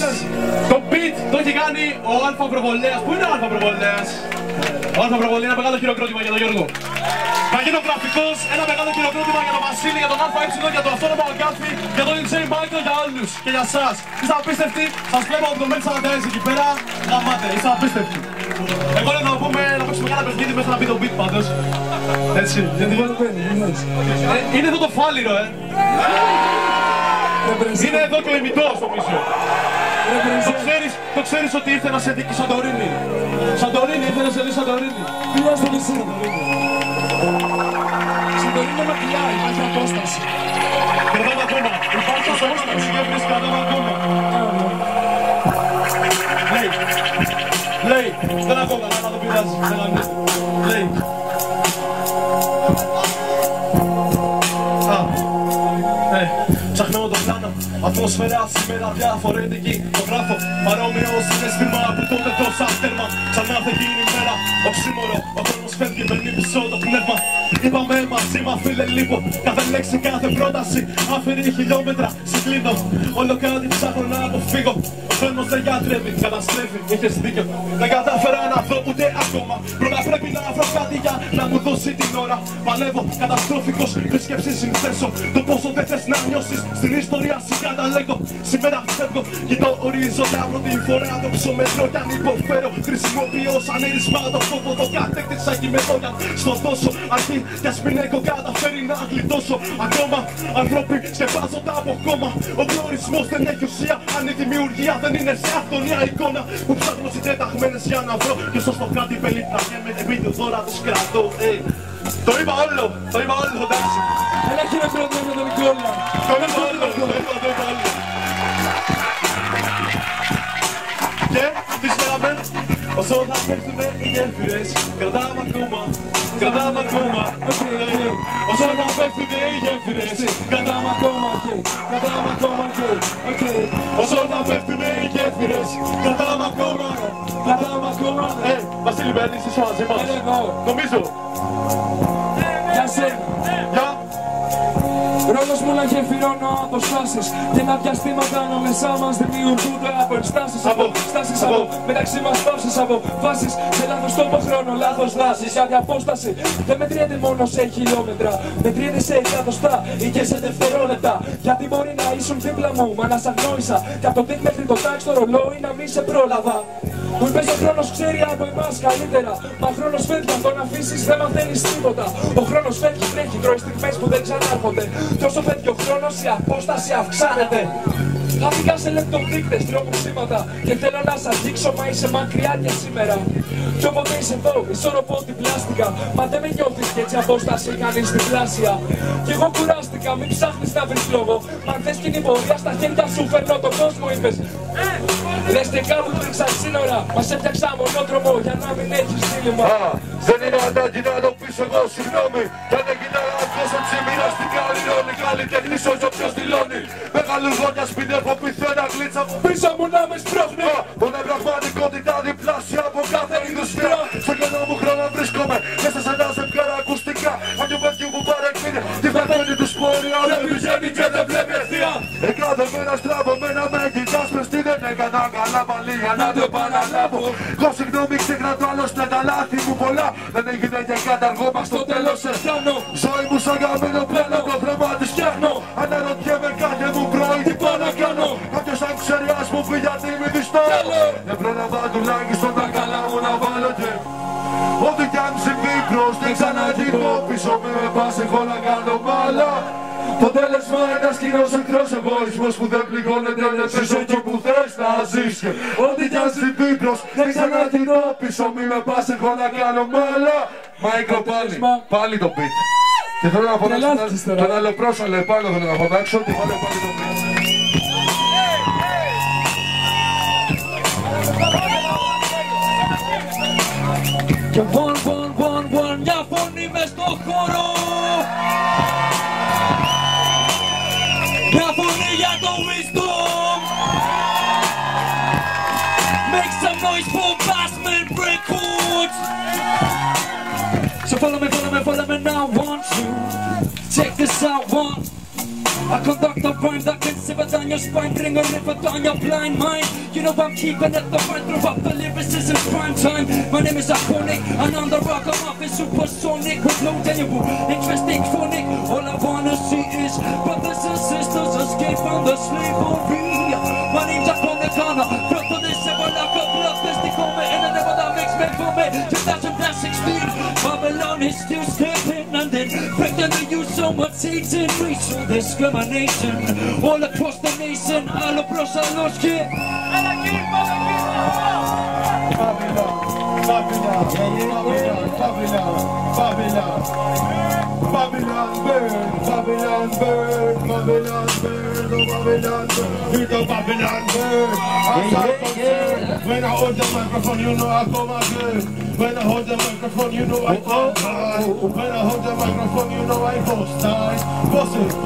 σας, το beat το έχει κάνει ο Αλφα Προβολέας. Πού είναι ο Αλφα Προβολέας? Ο Αλφα Προβολέας, ένα μεγάλο χειροκρότημα για τον Γιώργο. Μαγινογραφικός, ένα μεγάλο χειροκρότημα για τον Βασίλη, για τον Αλφα Έψιλο, για τον αυτόνομα Αγκάθη, για τον Insane Michael, για όλους και για εσάς. Είστε απίστευτοι, σας βλέπω από το Μέλη 46 εκεί πέρα, γαμάτε, είστε απίστευτοι. Εγώ λέω να παίξουμε κάνα παιχνίδι μέσα να πει το beat πάντως. Έτσι, γιατί είναι εδώ το φάλιρο, Είναι εδώ και ο ημιτός νομίζω. Το ξέρεις ότι ήρθε να σε δει και Σαντορίνη. Σαντορίνη, ήρθε να σε δει Σαντορίνη. Πήγα στο νησί. Σαντορίνη είναι μακριά, υπάρχει απόσταση. Κρατάμε ακόμα. Υπάρχει απόσταση και βρίσκει κρατάμε ακόμα. Λέει, δεν ακόμα, να το πειράζει. Λέει. Ψάχνω το πλάνο, ατμόσφαιρα σήμερα διαφορετική. Το γράφω παρόμοιο συναίσθημα που τότε δώσα τέρμα. Ξανά θα γίνει η μέρα, οξύμορο. Ο χρόνος φεύγει, μπαίνει πίσω το πνεύμα. Είπαμε μαζί μα φίλε λίγο, κάθε λέξη, κάθε πρόταση άφηρη χιλιόμετρα συγκλίνω. Όλο κάτι ψάχνω να αποφύγω. Ο χρόνος δεν γιατρεύει, καταστρέφει, είχες δίκιο. Δεν κατάφερα να δω ούτε ακόμα. Πρώτα πρέπει να βρω κάτι για να μου δώσει την ώρα. Παλεύω, καταστροφικός, με σκέψεις συνθέσω. Το πόσο δεν θες να νιώσεις, στην ιστορία σου καταλέγω. Σήμερα φεύγω, κοιτώ ορίζοντα πρώτη φορά το ψωμετρό κι αν υποφέρω. Χρησιμοποιώ σαν ήρισμά το φόβο, το κατέκτησα και με δόγια. Στο τόσο αρχή κι ας μην έχω καταφέρει να γλιτώσω. Ακόμα ανθρώποι σκεπάζονται από κόμμα. Ο προορισμός δεν έχει ουσία, αν η δημιουργία δεν είναι σε αυτονία εικόνα. Που ψάχνω συντεταγμένες για να βρω και όσο στο κάτι πελίταγε με βίντεο τώρα τους κρατώ. Το είπα όλο, εντάξει. Έλα χειροκρότημα με τον Νικόλα. Το είπα όλο. Και τι σπέραμε, όσο θα πέφτουνε οι γέφυρες, κρατάμε ακόμα. Όσο θα πέφτουνε οι γέφυρες, κρατάμε ακόμα. Όσο θα πέφτουνε οι γέφυρες, κρατάμε ακόμα. Βασίλη μπαίνεις, είσαι μαζί μας. Νομίζω. Για σένα. Ρόλος μου να γεφυρώνω αποστάσεις και να διαστήματα ανάμεσά μας δημιουργούνται από ενστάσεις, από στάσεις, από μεταξύ μας παύσεις, από φάσεις σε λάθος τόπο χρόνο, λάθος δάσεις. Για διαπόσταση δεν μετριέται μόνο σε χιλιόμετρα, μετριέται σε εκατοστά ή και σε δευτερόλεπτα. Γιατί μπορεί να ήσουν δίπλα μου, μα να σ' αγνόησα κι από το τικ μέχρι το τάξ το ρολόι να μην σε πρόλαβα. Μου είπες ο χρόνος ξέρει από εμάς καλύτερα. Μα χρόνος φεύγει, αν τον αφήσεις δεν μαθαίνεις τίποτα. Ο χρόνος φεύγει, τρέχει, τρώει στιγμές που δεν ξανάρχονται. Κι όσο φεύγει ο χρόνος η απόσταση αυξάνεται. Χάθηκα σε λεπτοδείκτες, τρώω ψήματα και θέλω να σ' αγγίξω, μα είσαι μακριά και σήμερα. Κι όποτε είσαι εδώ, ισορροπώ την πλάστικα. Μα δεν με νιώθεις κι έτσι απόσταση κάνεις διπλάσια. Κι εγώ κουράστηκα, μην ψάχνεις να βρεις λόγο. Μα αν θες κοινή πορεία στα χέρια σου φέρνω τον κόσμο, είπες. Λες και κάπου υπήρξαν σύνορα, μας έφτιαξα μονόδρομο για να μην έχεις δίλημμα. Δεν είναι ανάγκη να το πεις εγώ, συγγνώμη. Κι αν έγινε λάθος έτσι μοιραστικά ορεινώνει. Καλλιτέχνης όσο ποιος δηλώνει. Μεγαλουργόνια σπινεύω πυθένα γλίτσα μου πίσω μου να με σπρώχνει. Πονέ πραγματικότητα διπλάσια από κάθε ειδουσιά. Στο κενό μου χρόνο βρίσκομαι μέσα σε ένα ζευγάρα ακουστικά. Αν το παιδί μου παρεκκλίνει τη φατώνει του σπόρια. Δεν πηγαίνει και δεν βλέπει ευθεία. Κάθε μέρα στραβωμένα με κοιτάς μες τι δεν έκανα καλά πάλι για να το επαναλάβω. Εγώ συγγνώμη ξέχνα το άλλωστε τα λάθη μου πολλά. Δεν έγινε και καταργό μα στο τέλος σε φτιάχνω. Ζωή μου σαν γαμμένο πλένω, το βλέμμα της φτιάχνω. Αναρωτιέμαι κάθε μου πρωί τι πάω να κάνω. Κάποιος αν ξέρει ας μου πει γιατί μη διστώ. Δεν πρόλαβα τουλάχιστον τα καλά μου να βάλω και ό,τι κι αν συμβεί μπρος δεν ξαναγυρώ πίσω. Μη με πας εγώ να κάνω μάλα. Το τέλεσμα ένας κοινός εχθρός εγωισμός που δεν πληγώνεται λες εκεί που θες να ζεις. Ό,τι κι αν συμβεί μπρος δεν ξαναγυρώ πίσω. Μη με πας εγώ να κάνω μάλα. Μάικρο πάλι το beat. Και θέλω να φωνάξω τον άλλο πρόσαλε πάνω, θέλω να φωνάξω και πάλι το beat. Και one, μια φωνή μες στο χώρο. Μια φωνή για το wisdom. Make some noise for Bassman Records. So follow me now, 1, 2. Check this out, 1. I conduct a rhyme that can sever down your spine, bring a river down your blind mind. You know I'm keeping it the front, throw up the lyricism prime time. My name is Iconic, and on the rock I'm off supersonic with no genuine interesting phonic. All I wanna see is brothers and sisters escape from the slavery. My name's Iconic, front of this ever like a bloodthirsty comet, and I never that makes me vomit. 2016, Babylon is still stepping and then breaking to use so much hate and racial discrimination all across the nation. All across our kid. Babylon bird, Babylon bird, Babylon bird, oh Babylon bird, here's the Babylon bird. When I hold the microphone, you know I come again. When I hold the microphone, you know I come high. When I hold the microphone, you know I bust time. Bust it,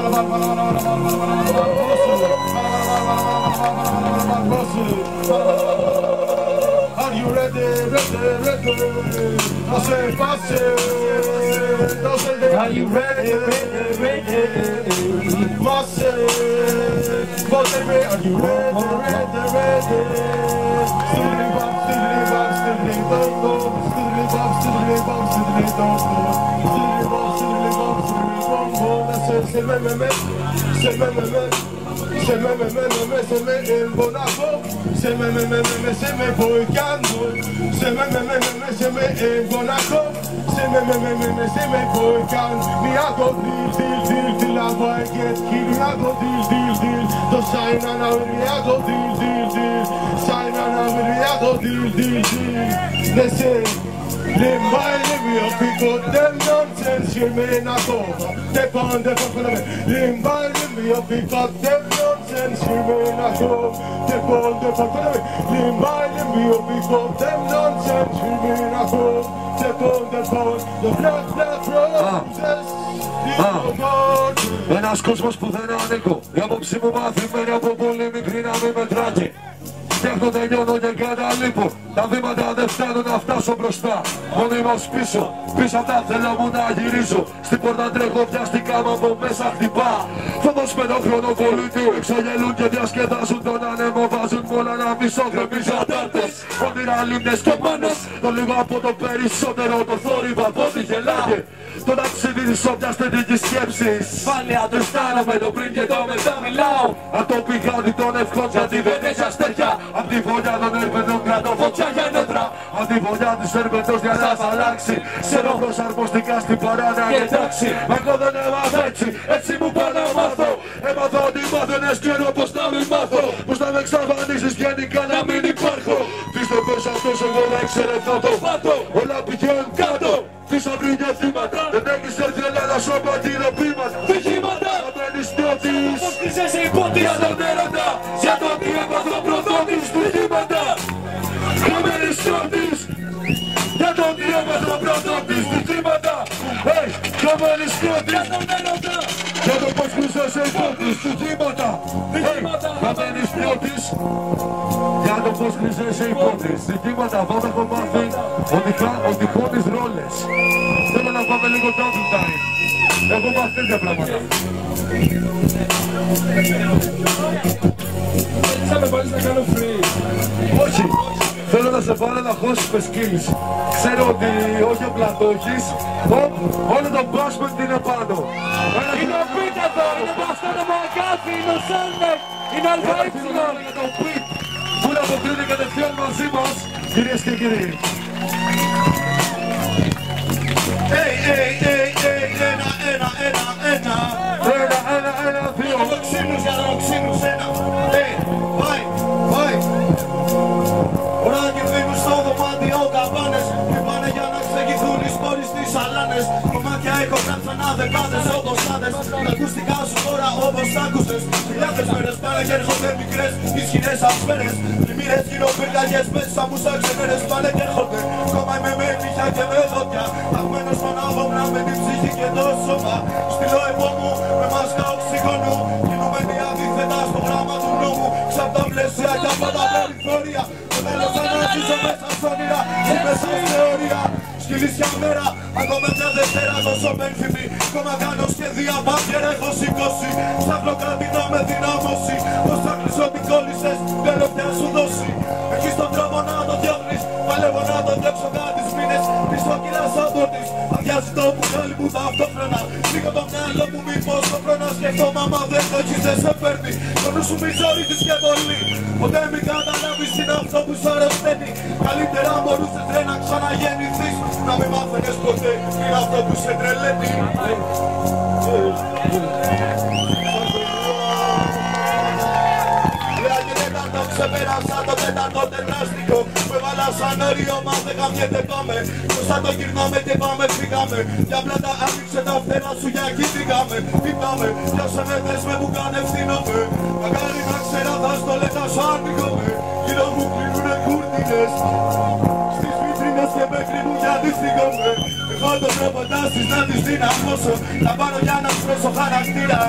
are you ready, ready? I say, pass it. Are you ready, ready? Massive, are you ready, ready? Stiddly bop, stiddly bop, stiddly don't go. Stiddly bop, stiddly bop, stiddly don't go. Stiddly bop, stiddly bop, stiddly don't go. C'est me Monaco, c'est me Boicando, c'est me Monaco, c'est me Boicando. Me I go deal, till I boy get killed. Me I go deal, to sign on a me I go deal, sign on a me I go deal. They say, Limbaile me up, pick up them nonsense, you may not over. Step on the fucking of it. Limbaile me up, pick up them nonsense, you may not over. Step on the fucking of it. Limbaile me up, pick up them nonsense, you may not over. Step on the phone, the black roses. Ένας κόσμος που δεν ανήκω. Η άποψη μου μαθημένη από πολύ μικρή να μην μετράγει. Φτιάχνω, τελειώνω και καταλείπω. Τα βήματα δεν φτάνουν να φτάσω μπροστά. Μονίμως πίσω, πίσω απ' τα θέλω μου να γυρίσω. Στην πόρτα τρέχω, πιαστικά μου από μέσα χτυπά. Φόβος με τον χρόνο πολίτη, εξογελούν και διασκεδάζουν τον άνεμο. Βάζουν όλα να μισόχρεμοι ζαντάρτες. Όνειρα λίμνες και μάνες. Το λίγο από το περισσότερο, το θόρυβο από ό,τι γελάγε. Το ταξίδι της όποιας θετικής σκέψης. Ασφάλεια το αισθάνομαι, το πριν και το μετά μιλάω. Αν το πηγάδι των ευχών, γιατί δεν έχει αστέρια. Απ' τη φωλιά των έρπεντων κρατώ φωτιά για νέτρα. Αν τη φωλιά της έρπεντος για να θα αλλάξει. Ξέρω προσαρμοστικά στην παράνοια και εντάξει. Μα εγώ δεν έμαθα έτσι μου πάω να μάθω. Έμαθα ότι μάθαινες καιρό πως να μην μάθω. Πως να με εξαφανίσεις γενικά να μην υπάρχω. Πίστευες αυτός εγώ να εξερευνώ το φάτο. Όλα πηγαίνουν κάτω. Πίσω βρήκε θύματα. Δεν έχεις έρθει Ελλάδα σου από αντιδροπήματα. Δεχήματα. Θα μένεις νιώτης. Πως κλείσες υπότης. Για τον έρωτα. Για τον τι έπαθω προδότης. Δεχήματα. Θα μένεις νιώτης. Για τον τι έπαθω προδότης. Δεχήματα. Θα μένεις νιώτης. Για τον έρωτα. Για τον πως κλείσες υπότης. Δεχήματα. Θα μένεις νιώτης. Για το πως χρυσέσαι υπότης. Δικήματα, πάντα έχω μάθει ότι χώνεις ρόλες. Θέλω να πάμε λίγο double time. Έχω μάθει τέτοια πράγματα. Θα με βάλεις να κάνω free. Όχι, θέλω να σε βάλω να χώσεις με skills. Ξέρω ότι όχι απλά το έχεις. Όλο το basement είναι πάνω. Είναι ο beat εδώ, είναι μπαστόνο μαγκάθι, είναι ο Σέλνεκ, είναι αλφαΐψιλον. Για το beat που να αποκρίνει κατευθείαν μαζί μας, κυρίες και κύριοι. Ένα, δύο. Για το ξύνους, ένα. Ωραία και φύγουν στο δωμάτιο καμπάνες. Και πάνε για να ξεγηθούν οι σπόροι στις σαλάνες. Κομμάτια έχω ξανά δεκάδες οδοστάδες. Τα ακουστικά σου τώρα όπως τα άκουσες. Χιλιάδες μέρες πάνε και έρχονται μικρές ισχυρές αυσφαίρες. Πλημμύρες γύρω πυρκαγιές μέσα μου σαν ξεμέρες πάνε και έρχονται. Κόμμα είμαι με νύχια και με δόντια. Αγμένος στον αγώνα με την ψυχή και το σώμα. Στείλω επόμου με μάσκα οξυγόνου. Κινούμενοι αντίθετα στο γράμμα του νόμου. Ξαπ' τα πλαίσια και από τα περιθώρια. Το τέλος θα να ζήσω μέσα σ' όνειρα. Είμαι σαν θεωρία. σκυλίσια μέρα. Ακόμα μια Δευτέρα τόσο πένθυμη. Ακόμα κάνω σχέδια μπάγκερ έχω σηκώσει. Ψάχνω κάτι να με δυνάμωσει. Πώς θα κλείσω την κόλλησες, θέλω πια σου δώσει. Έχεις τον τρόπο να το διώχνεις. Παλεύω να το διώξω κάτι μήνες. Πίσω κυλάς από της. Αδειάζει το μπουκάλι μου ταυτόχρονα. Φύγω το μυαλό μου μήπως το χρόνο σκεφτόμαι. Άμα δεν το έχεις δεν σε παίρνει. Το νου σου μη ζωρίζεις και πολύ. Ποτέ μην καταλάβεις είναι αυτό που σου αρρωσταίνει. Καλύτερα μπορούσες ρε να ξαναγεννηθείς. Να μην μάθαινες ποτέ είναι αυτό που σε τρελαίνει. Ξεπέρασα το τέταρτο τετράστικο. Που έβαλα σαν όριο, μα δεν καμιέται πάμε. Πόσα το γυρνάμε και πάμε, φύγαμε. Για πλάτα άνοιξε τα φτερά σου, για εκεί φύγαμε. Φύγαμε, πιάσε με, δες με που κάνε ευθύνομαι. Μακάρι να ξέρα θα στο λέγα σου άνοιγομαι. Γύρω μου κλείνουνε κούρτινες. Στις βιτρίνες και με κρίνουν γιατί θίγομαι. Εγώ το τρόπο τάσεις να τις δυναμώσω. Θα πάρω για να σπρέσω χαρακτήρα.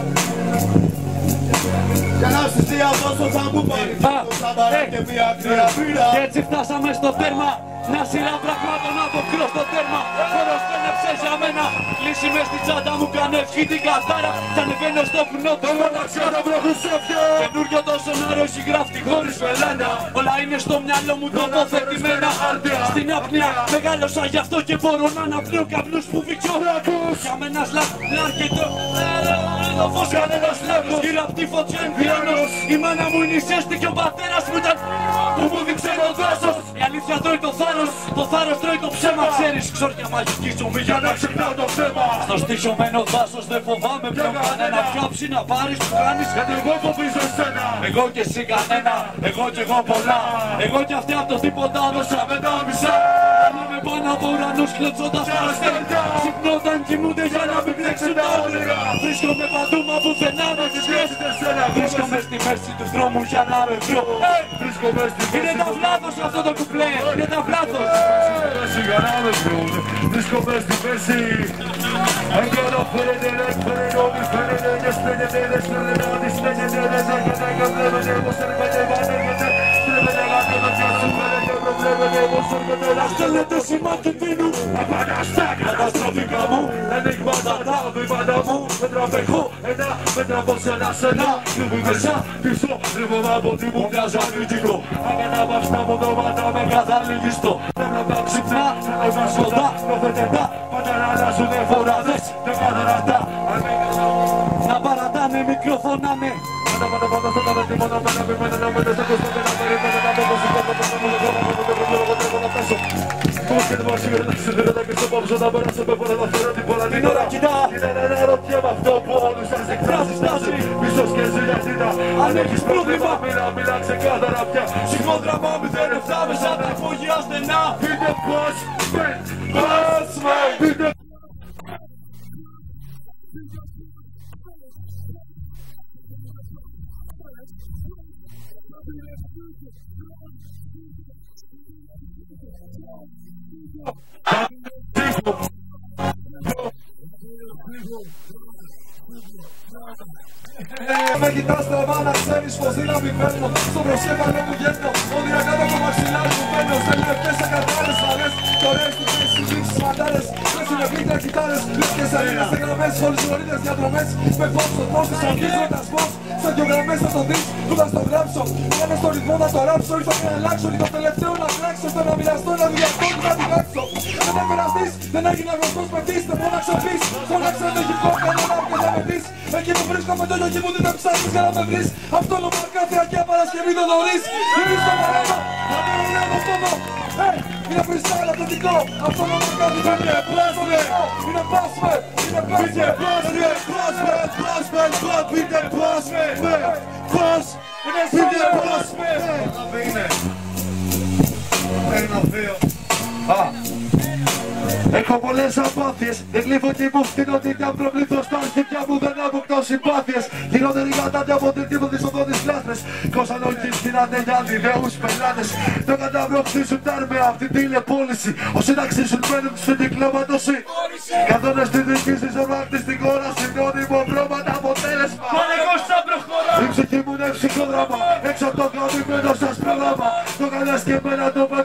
Για να στις διαδώσω θα μου πάρει σαν παρά και μια κρύα πύρα. Και έτσι φτάσαμε στο τέρμα. Μια σειρά πραγμάτων από κρύο στο τέρμα. Χώρος πένεψε για μένα. Κλείσει μες στην τσάντα μου, κάνε ευχή την καρτάρα. Κι ανεβαίνω στο πουνό του μοναξιά να βροχούσε πια. Καινούριο το σονάριο έχει γράφτη χωρίς βελένα. Όλα είναι στο μυαλό μου τοποθετημένα. Στην απνιά μεγάλωσα γι' αυτό και μπορώ να αναπνέω καπνούς που βυξώ. Για μένα λάρκετο. Το φως κανένας λάκκος. Γύρω απ' τη φωτιά εμβιώνος. Η μάνα μου είναι η ζέστη και ο πατέρας μου ήταν που μου δείξε το δάσος. Η αλήθεια τρώει το θάρρος, το θάρρος τρώει το ψέμα. Ξέρεις ξόρια μαγική ζωμή για να ξυπνάω το ψέμα. Στο στοιχειωμένο δάσος δεν φοβάμαι πλέον κανένα. Πιάψη να πάρεις που κάνεις. Γιατί εγώ φοβίζω εσένα. Εγώ και εσύ κανένα, εγώ κι εγώ πολλά. Εγώ κι αυτοί απ' το τίποτα δώσαμε τα μισά. Πάμε πάνω από ουρανούς κλωτσώντας τα αστέρια. Ξυπνώταν κοιμούνται για να μην μπλέξουν τα όνειρα. Βρίσκομαι παντού μα πουθενά με τις σχέσεις. Βρίσκομαι στη μέση του δρόμου για να με βρω. Βρίσκομαι στη μέση. Είναι τα βλάθος αυτό το κουπλέ, είναι τα βλάθος. Για να με βρουν. Βρίσκομαι στη μέση. Αγκαλώ φαίνεται, δεν φαίνεται, όλοι φαίνεται. Δεν στέλνεται, δεν στέλνεται, ό,τι στέλνεται. Δεν έρχεται, κατέβαινε, όπως έρχεται, πανέρχεται. Στρέφεται, κατέβαινε, σου φαίνεται, προβλέπεται, όπως έρχεται. Να στέλνεται σήμα κινδύνου. Επαναστά, καταστροφικά μου. Ενίγματα τα βήματα μου. Με τραβέχω, ένα, με τραβώ σε ένα. Κλουβί μέσα, πίσω, ρεύομαι από τι μου μοιάζει ανητικό. Αγανάβα στα μοντώματα με καθαρλιγιστό. Δεν να ξυπνά, να σκοτά, προφετετά. Πάντα να αλλάζουνε φοράδες, δεν καθαρατά. Να παρατάνε, μικροφωνάνε. Την ώρα κοιτά, είναι ένα ρωτιέμαι αυτό που όλους σας εκφράζει στάση. Μισός και ζηλιαστήτα, αν έχεις πρόβλημα μιλά ξεκάθαρα πια. Ψυχόδραμα 0-7 μέσα τα υπόγεια στενά. Πείτε πώς, πείτε με κοιτάς τραβά να ξέρεις πως δύναμη παίρνω. Στο προσκέφαλο μου γέρνω, όνειρα κάτω από μαξιλάρι μου παίρνω. Σε λεπτές ακατάρες αρές, κι ωραίες του θέσεις συζήτησεις μαντάρες. Με συνεπλήκτρα κιτάρες, λες και σελήνες σε γραμμές. Όλες γνωρίδες διαδρομές, με φως στο τρώσεις αρχίζοντας πως. Σε δυο γραμμές θα το δεις, που θα στο γράψω. Κάνω στο ρυθμό να το ράψω, ήρθα και να αλλάξω. Και το τελευταίο να τρέξω, στο να μοιραστώ, να διαστώ και να τυπάξω. Δεν θα περαστείς, δεν έγινα γνωστός παιχτής, δεν μπορώ να ξεφύγεις. Φώναξε με hip hop, κανένα και θα με πεις. Εκεί που βρίσκομαι το γιογί μου δεν με ψάχνεις για να με βρεις. Αυτό το κάθε Αγία Παρασκευή το νωρίς. Γυρίζεις στο παράδο, θα το ρουλεύω πόδο. Είναι freestyle αυθεντικό, αυτό το κάθε είναι πλάσμε. Είναι πλάσμε, είναι πλάσμε. Είναι πλάσμε, πλάσμε, πλάσμε, είναι πλάσμε. Πώς, είναι πλάσμε. Είναι. Ένα βίο. Έχω πολλές απάθειες, δεν γλύφω και μου φτύνω ότι αν προβλήθω στα αρχίδια μου δεν αποκτώ συμπάθειες. Γινότεροι κατάδια από την τύπο της οδόνης λάθρες. Κόσαν όχι στείλανε για διδέους πελάτες. Το καταβρό χτίσουν τάρμια απ' την τηλεπόληση. Όσοι να ξύσουν μένουν στην κυκλοματωσή. Καθόνες τη δική της ορμάκτη στην χώρα. Συνώνυμο βρώματα αποτέλεσμα. Πανεγός θα προχωρά. Η ψυχή μου είναι ψυχοδράμα. Έξω από το καμημένο σας πρόγραμμα. Το κάνες και εμένα το παιδί μέσα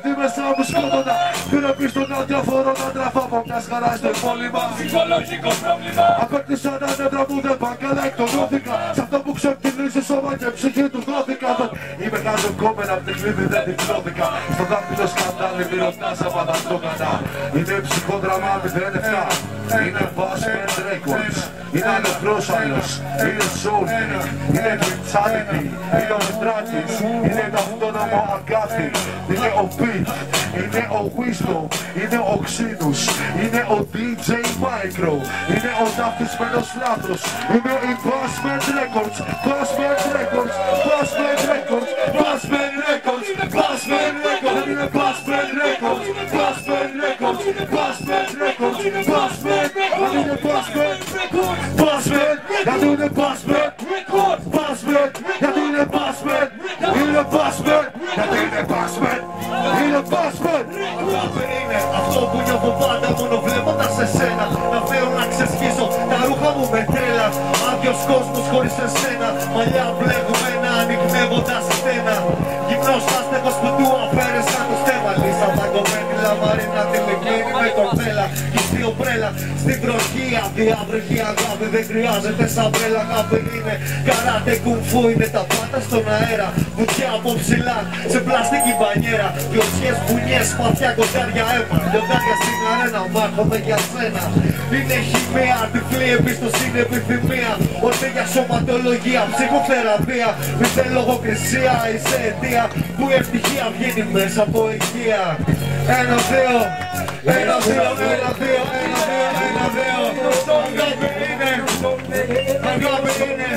να μου σκότωνα. Πήρε πίσω τον αδιαφορό να τραφά από μια χαρά στο υπόλοιμα. Ψυχολογικό πρόβλημα. Απέκτησα τα νεύρα μου δεν πάνε καλά, εκτονώθηκα. Σ' αυτό που ξεκινήσει σώμα και ψυχή του δόθηκα. Είμαι κάτω κόμμενα απ' τη κλίδι δεν την κλώθηκα. Στο δάχτυλο σκαντάλι μη ρωτάς άμα θα το κανά. Είναι ψυχόδραμα 07. Είναι Basement Records. Είναι αλευρός άλλος. Είναι Soulmate. Είναι Gritsanity. Είναι ο Μητράκης. Είναι το αυτόνομο Αγκάθι. Είναι ο Beat. Είναι ο Wisdom. Είναι ο Xenus. Είναι ο DJ Micro. Είναι ο ταυτισμένος λάθος. Είναι η Basement Records. Basement Records. Basement Records. Basement Records. Basement Records. Είναι Basement Records. Basement Records. Basement Records. Basement. Είναι Basement Records. Basement. Γιατί είναι Basement Records. Basement. Γιατί είναι Basement. Είναι Basement. Γιατί είναι Basement. Είναι Basement. Είναι αυτό που νιώθω πάντα μόνο βλέποντας εσένα. Να φέρω να ξεσχίσω τα ρούχα μου με τρέλα. Άδειος κόσμος χωρίς εσένα. Μαλλιά μπλεγμένα ανοιχνεύοντας στένα. Γυμνός άστεγος που του αφαίρεσαν το στέμα. Λύσα παγκωμένη λαμαρίνα τηλεκίνη με κοπέλα. Κι ομπρέλα στην βροχή αδιάβρεχη αγάπη. Δεν χρειάζεται σαμπρέλα, αγάπη είναι καράτε κουμφού. Είναι τα πάντα στον αέρα. Βουτιά από ψηλά σε πλαστική μπανιέρα. Κλωτσιές, μπουνιές, σπαθιά, κοντάρια αίμα. Λιοντάρια στην αρένα, μάχομαι για σένα. Είναι χημαία, τυφλή εμπιστοσύνη, επιθυμία. Ορθέ για σωματολογία, ψυχοθεραπεία. Μη θε λογοκρισία, είσαι αιτία που η ευτυχία βγαίνει μέσα από υγεία. Ένα, δύο, ένα, δύο, ένα, δύο, ένα, δύο, ένα, δύο. Αγάπη είναι, αγάπη είναι.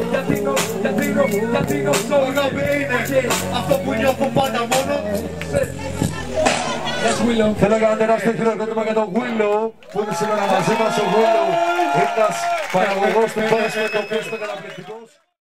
Αγάπη είναι αυτό που νιώθω πάντα μόνο. Θέλω να κάνω τεράστιο χειροκρότημα για τον Willow που είναι σήμερα μαζί μας. Ο Willow είναι ένας παραγωγός του Basement, ο οποίος είναι καταπληκτικός.